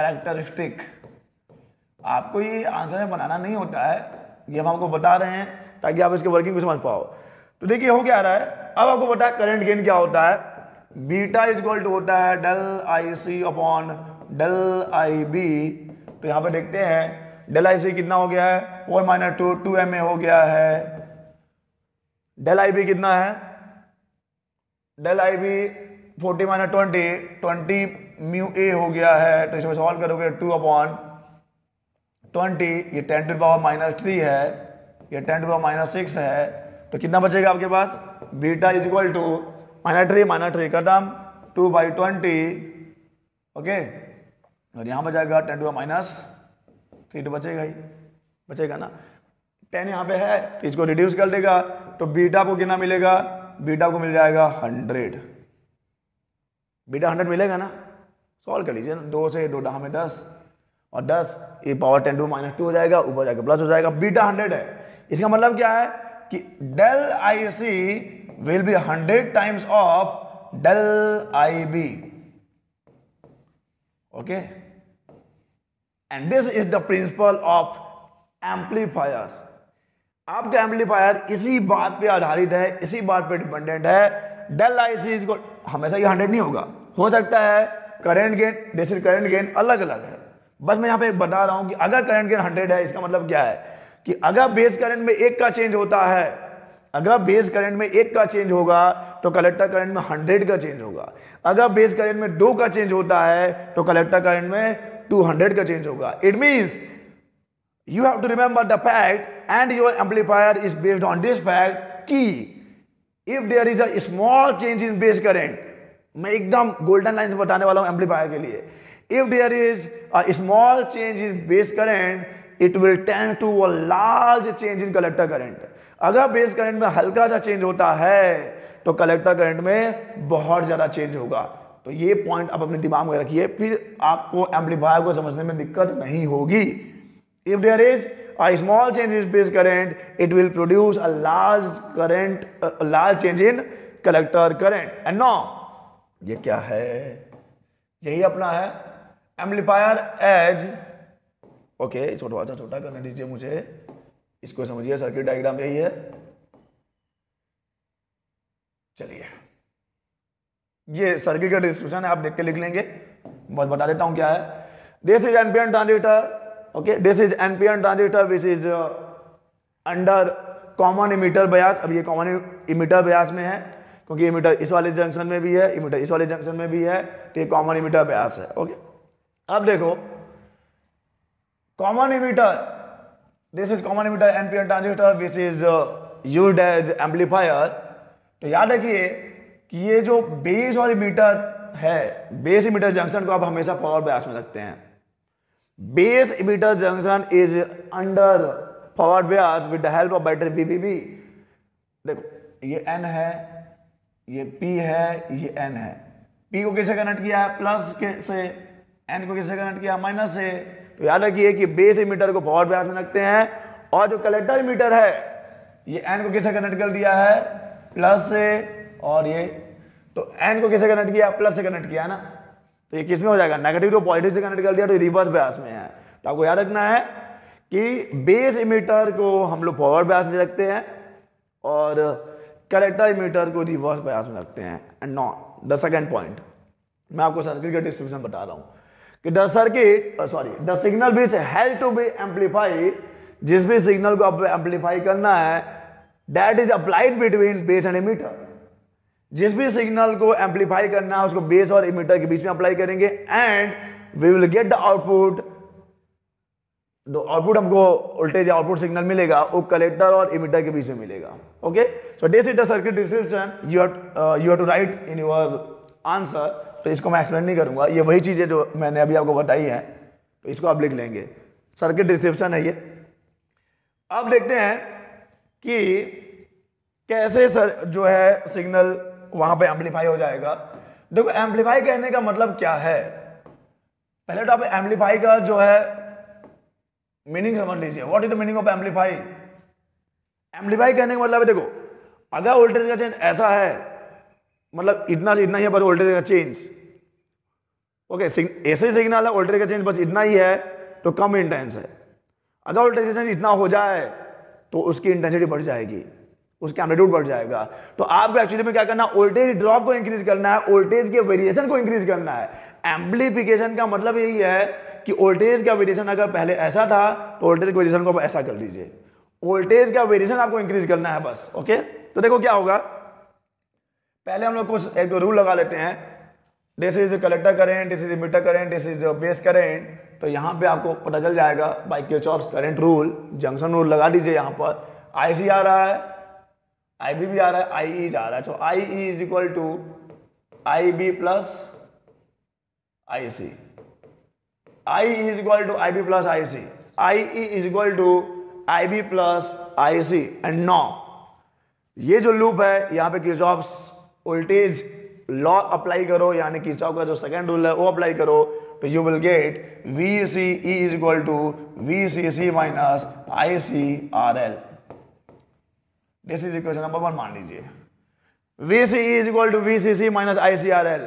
Speaker 1: कैरेक्टरिस्टिक आपको ये आंसर में बनाना नहीं होता है, ये हम आपको बता रहे हैं ताकि आप इसके वर्किंग को समझ पाओ। तो देखिए हो क्या रहा है, अब आपको पता है करंट गेन क्या होता है, बीटा इज इक्वल टू होता है del I C upon del I B. तो यहाँ पे देखते हैं डेल आई सी कितना हो गया है, four minus two two m A हो गया है। डेल आई बी कितना है, del I B forty minus twenty twenty mu A हो गया है। तो इसको सॉल्व करोगे टू अपॉन ट्वेंटी, ये ten to power minus three है, ये ten to power minus six है। तो कितना बचेगा आपके पास, beta is equal to minus three minus three खत्म, टू बाई ट्वेंटी, ओके। और यहाँ बचेगा ten to power minus three, तो बचेगा ही बचेगा ना, टेन यहाँ पे है तो इसको रिड्यूस कर देगा। तो बीटा को कितना मिलेगा, बीटा को मिल जाएगा हंड्रेड, बीटा हंड्रेड मिलेगा ना, सॉल्व कर लीजिए ना, दो से दो डहा में दस और दस, ये power ten to minus two हो जाएगा, ऊपर जाएगा प्लस हो जाएगा, बीटा हंड्रेड है। इसका मतलब क्या है कि del I C will be hundred times of del I B, okay. And this is the principle of amplifiers. आपका एम्पलीफायर इसी बात पे आधारित है, इसी बात पे डिपेंडेंट है। डेल आई सी को हमेशा ये हंड्रेड नहीं होगा, हो सकता है करंट गेन, जैसे करंट गेन अलग अलग है। बस मैं यहाँ पे बता रहा हूं कि अगर करंट गेन हंड्रेड है, इसका मतलब क्या है कि अगर बेस करंट में एक का चेंज होता है, अगर बेस करंट में एक का चेंज होगा तो कलेक्टर करंट में हंड्रेड का चेंज होगा। अगर बेस करंट में दो का चेंज होता है तो कलेक्टर करंट में टू हंड्रेड का चेंज होगा। It means you have to remember the fact and your amplifier is based on this fact कि if there is a small change in base current, मैं एकदम golden line से बताने वाला हूं एम्पलीफायर के लिए, if there is a small change in base current it will tend to a large change in collector current। अगर base current में हल्का सा चेंज होता है तो कलेक्टर करंट में बहुत ज्यादा चेंज होगा। तो ये पॉइंट आप अपने दिमाग में रखिए, फिर आपको एम्पलीफायर को समझने में दिक्कत नहीं होगी। If there is a small change in base current, it will produce a large current, a large change in collector current. And now, ये क्या है? यही अपना है एम्पलीफायर एज, ओके, छोटा सा छोटा करने दीजिए मुझे, इसको समझिए, सर्किट डायग्राम यही है। चलिए, ये सर्किट का डिस्क्रिप्शन है, आप देख के लिख लेंगे, बस बता देता हूं क्या है। This is NPN transistor, okay, this is N P N transistor which is uh, under common emitter bias। अब ये common emitter bias में है क्योंकि emitter इस वाले जंक्शन में भी है, emitter इस वाले जंक्शन में भी है, तो ये common emitter bias है, ओके। अब देखो common emitter, this is common emitter N P N transistor which is uh, used as amplifier। तो याद रखिए कि ये जो बेस और इमीटर है, बेस इमीटर जंक्शन को आप हमेशा फॉरवर्ड बायस में रखते हैं। Base emitter junction is under forward bias with the help of battery V B B। देखो ये N है, ये P है, ये N है। P को किससे कनेक्ट किया है, प्लस के से, N को किससे कनेक्ट किया, माइनस से। तो याद रखिए कि बेस इमीटर को फॉरवर्ड बायस में रखते हैं, और जो कलेक्टर इमीटर है ये N को किससे कनेक्ट कर दिया है, प्लस से, और ये तो N को किससे कनेक्ट किया, प्लस से कनेक्ट किया है ना। तो ये किस में हो जाएगा, नेगेटिव को पॉजिटिव से कनेक्ट कर दिया तो ये रिवर्स बायस में है। तो आपको याद रखना है कि बेस इमीटर को हम लोग फॉरवर्ड बायस में रखते हैं और कलेक्टर इमीटर को रिवर्स बायस में रखते हैं। And not the second point, मैं आपको सर्किट का डिस्क्रिप्शन बता रहा हूं कि the circuit sorry the signal which has to be amplify, जिस भी सिग्नल को आप एम्पलीफाई करना है, that is applied between base and emitter. जिस भी सिग्नल को एम्पलीफाई करना है उसको बेस और इमीटर के बीच में अप्लाई करेंगे and we will get the output. जो आउटपुट हमको वोल्टेज आउटपुट सिग्नल मिलेगा वो कलेक्टर और इमीटर के बीच में मिलेगा, okay. So this is the circuit description, you have you have to write in your answer. तो इसको मैं एक्सप्लेन नहीं करूंगा, ये वही चीजें जो मैंने अभी आपको बताई हैं, तो इसको आप लिख लेंगे, सर्किट डिस्क्रिप्शन है ये। अब देखते हैं कि कैसे सर जो है सिग्नल वहां पे एम्पलीफाई हो जाएगा। देखो एम्पलीफाई कहने का मतलब क्या है, पहले तो आप एम्पलीफाई का जो है मीनिंग समझ लीजिए। What is the meaning of amplify? Amplify कहने का मतलब है, देखो अगर वोल्टेज का चेंज ऐसा है, मतलब इतना से इतना ही है बस वोल्टेज का चेंज, ओके, ऐसे सिग्नल है वोल्टेज का चेंज बस इतना ही है तो कम इंटेंस है। अगर वोल्टेज का चेंज इतना हो जाए तो उसकी इंटेंसिटी बढ़ जाएगी, उसका एम्पलीट्यूड बढ़ जाएगा। तो आपको एक्चुअली में क्या करना है, वोल्टेज ड्रॉप को इंक्रीज करना है, वोल्टेज के वेरिएशन को इंक्रीज करना है। एम्पलीफिकेशन का मतलब यही है कि वोल्टेज का वेरिएशन अगर पहले ऐसा था तो वोल्टेज के वेरिएशन को ऐसा कर दीजिए, वोल्टेज का वेरिएशन आपको इंक्रीज करना है बस। ओके, तो देखो क्या होगा, पहले हम लोग कुछ एक दो रूल लगा लेते हैं। This is collector current, this is emitter current, this is base current. तो यहाँ पे आपको पता चल जाएगा by Kirchhoff's current rule, junction rule लगा दीजिए। यहाँ पर आईसी आ रहा है, आईबी भी आ रहा है, आईई आ रहा है, तो I E is equal to I B plus I C, I is equal to I B plus I C, I E is equal to I B plus I C. And no ये जो loop है यहाँ पे Kirchhoff's voltage law apply करो, यानी Kirchhoff का जो second rule है वो अप्लाई करो, तो you will get V C E is equal to V C C minus I C R L. This is equation number one मान लीजिए। V C E is equal to V C C minus I C R L.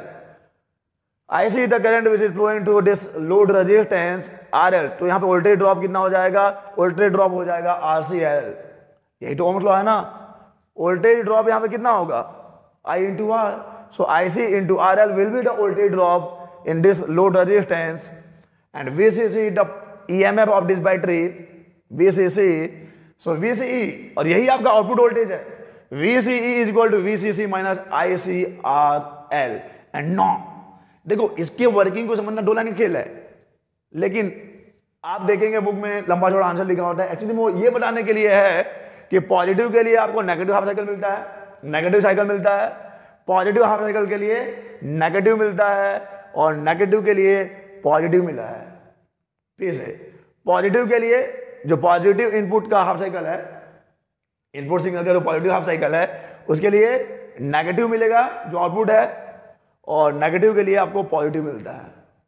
Speaker 1: I C the current which is flowing through this load resistance R L. तो यहाँ पे voltage drop कितना हो जाएगा, voltage drop हो जाएगा R C L. यही तो ओम्स लॉ है ना, वोल्टेज ड्रॉप यहाँ पे कितना होगा, I into R. So I C into R L will be the voltage drop in this load resistance and V C C the E M F of this battery V C C. So V C E, और यही आपका output voltage है, V C E is equal to V C C minus I C R L. And no देखो इसके working को समझना दो line का खेल है, लेकिन आप देखेंगे बुक में लंबा चौड़ा आंसर लिखा होता है। एक्चुअली वो ये बताने के लिए है कि पॉजिटिव के लिए आपको नेगेटिव हाफ साइकिल मिलता है, नेगेटिव साइकिल मिलता है, पॉजिटिव हाफ साइकिल के लिए नेगेटिव मिलता है, और नेगेटिव के लिए पॉजिटिव मिला है। फिर से पॉजिटिव के लिए जो पॉजिटिव इनपुट का हाफ साइकिल है, इनपुट सिग्नल का जो पॉजिटिव हाफ साइकिल है, उसके लिए नेगेटिव मिलेगा जो आउटपुट है, और नेगेटिव के लिए आपको पॉजिटिव मिलता है।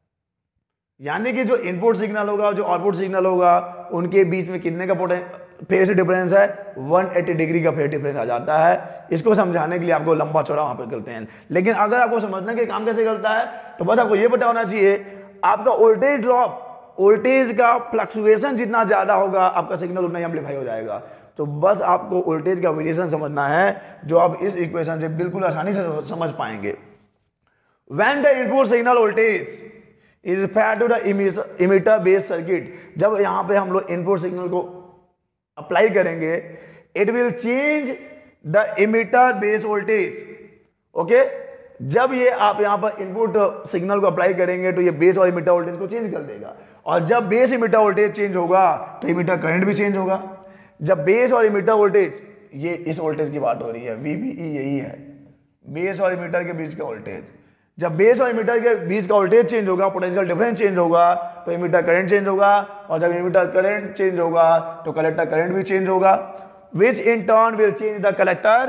Speaker 1: यानी कि जो इनपुट सिग्नल होगा जो आउटपुट सिग्नल होगा उनके बीच में कितने का फेज डिफरेंस है, एक सौ अस्सी डिग्री का फेज डिफरेंस आ जाता है। इसको समझाने के लिए आपको लंबा चौड़ा वहां पर करते हैं, लेकिन अगर आपको समझना कि काम कैसे करता है तो बस आपको यह पता होना चाहिए, आपका वोल्टेज ड्रॉप, वोल्टेज का फ्लक्चुएशन जितना ज्यादा होगा आपका सिग्नल उतना ही एम्पलीफाई हो जाएगा। तो बस आपको वोल्टेज का वेरिएशन समझना है, जो आप इस इक्वेशन से बिल्कुल आसानी से समझ पाएंगे। When the input signal voltage is fed to the emitter based circuit, जब यहां पे हम लोग इनपुट सिग्नल को अप्लाई करेंगे, it will change the emitter base voltage। Okay, जब ये आप यहां पर इनपुट सिग्नल को अप्लाई करेंगे तो ये बेस और इमिटर वोल्टेज को चेंज कर देगा, और जब बेस इमिटर वोल्टेज चेंज होगा तो इमिटर करंट भी चेंज होगा। जब बेस और इमिटर वोल्टेज, ये इस वोल्टेज की बात हो रही है, वीबीई यही है, बेस और इमिटर के बीच का वोल्टेज। जब बेस और इमिटर के बीच का वोल्टेज चेंज होगा, पोटेंशियल डिफरेंस चेंज होगा, तो इमिटर करंट चेंज होगा, और जब इमिटर करंट चेंज होगा तो कलेक्टर करंट भी चेंज होगा, which in turn will change the collector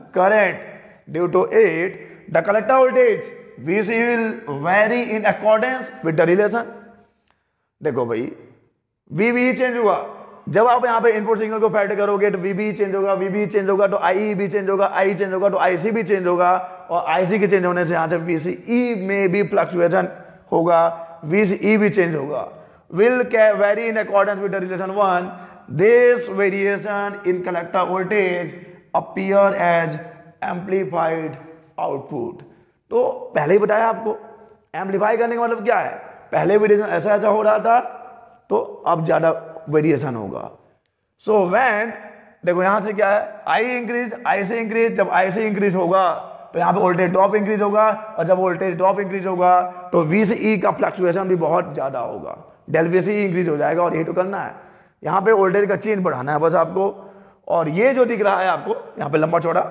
Speaker 1: current. Due to it the collector voltage VC will vary in accordance with the relation. देखो भाई, वीबी change हुआ, जब आप यहाँ पे इनपुट सिग्नल को फेड करोगे तो वीबी चेंज होगा, वीबी चेंज होगा तो आई भी चेंज होगा, आई चेंज होगा तो आईसी भी चेंज होगा, और आईसी के चेंज होने से यहाँ से वीसीई में भी फ्लक्चुएशन होगा, वीसीई भी चेंज होगा। Will vary in accordance with the relation one, this variation in collector voltage appear as amplified output. तो पहले ही बताया आपको, एम्पलीफाई करने का मतलब क्या है, पहले वेरिएशन ऐसा ऐसा हो रहा था तो अब ज्यादा वेरिएशन होगा। सो so व्हेन, देखो यहां से क्या है, आई इंक्रीज, आई से इंक्रीज, जब आई से इंक्रीज होगा तो यहां पे वोल्टेज ड्रॉप इंक्रीज होगा, और जब वोल्टेज ड्रॉप इंक्रीज होगा तो वीसीई का फ्लक्चुएशन भी बहुत ज्यादा होगा, डेल वीसीई इंक्रीज हो जाएगा। और यही तो करना है, यहां पे वोल्टेज का चेंज बढ़ाना है बस आपको। और ये जो दिख रहा है आपको यहां पे लंबा चौड़ा,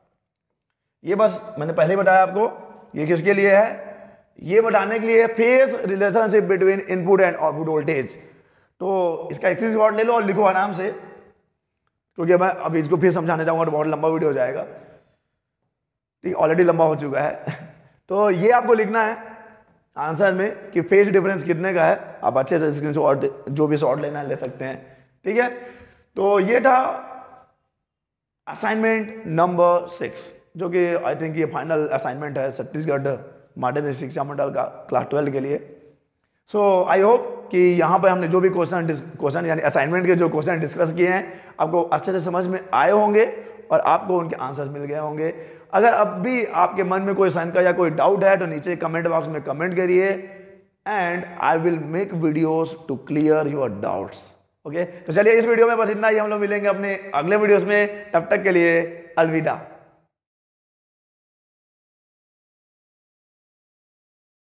Speaker 1: ये बस मैंने पहले ही बताया आपको, ये किसके लिए है, ये बताने के लिए phase relationship between input and output voltage. तो इसका एक स्क्रीनशॉट ले लो और लिखो आराम से, क्योंकि मैं अभी इसको फिर समझाने जाऊंगा तो बहुत लंबा वीडियो हो जाएगा, ठीक, ऑलरेडी लंबा हो चुका है। तो ये आपको लिखना है आंसर में कि फेज डिफरेंस कितने का है। आप अच्छे से स्क्रीनशॉट जो भी शॉट लेना है ले सकते हैं, ठीक है। तो ये था असाइनमेंट नंबर सिक्स, जो कि आई थिंक ये फाइनल असाइनमेंट है छत्तीसगढ़ माध्यमिक शिक्षा मंडल का क्लास ट्वेल्व के लिए। सो आई होप कि यहाँ पर हमने जो भी क्वेश्चन क्वेश्चन यानी असाइनमेंट के जो क्वेश्चन डिस्कस किए हैं आपको अच्छे से समझ में आए होंगे और आपको उनके आंसर्स मिल गए होंगे। अगर अब भी आपके मन में कोई शंका या कोई डाउट है तो नीचे कमेंट बॉक्स में कमेंट करिए and I will make videos to clear your doubts. Okay, तो चलिए इस वीडियो में बस इतना ही। हम लोग मिलेंगे अपने अगले वीडियोस में, तब तक के लिए अलविदा।